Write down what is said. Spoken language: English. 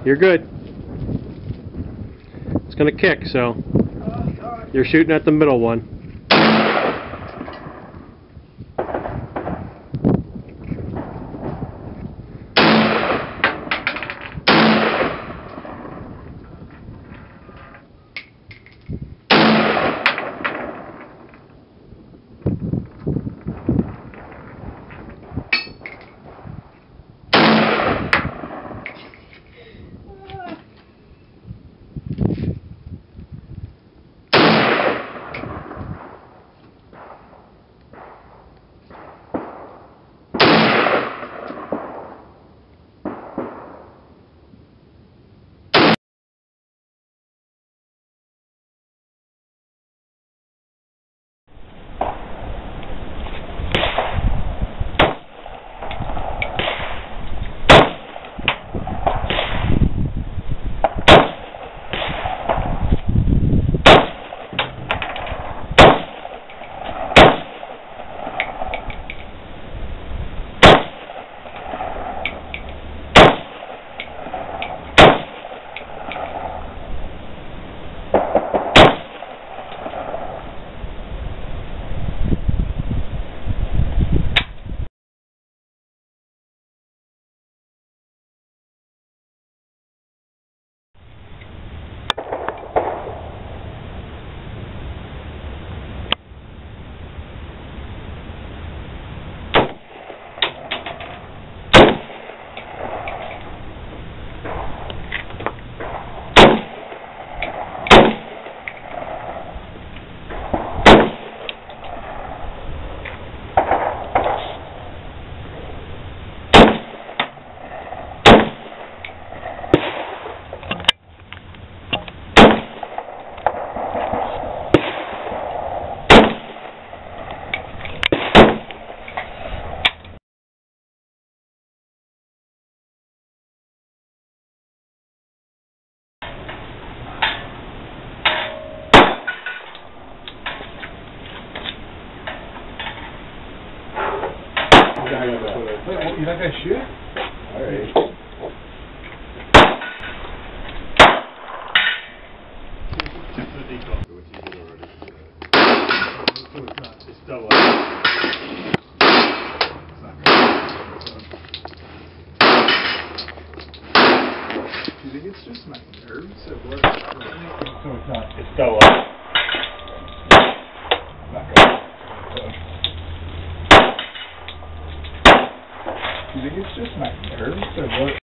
You're good. It's gonna kick, so you're shooting at the middle one. Wait, you're not going to shoot? Alright. It's double. Do you think it's just my nerves or what? So it's not. It's double. Do you think it's just my nerves or what?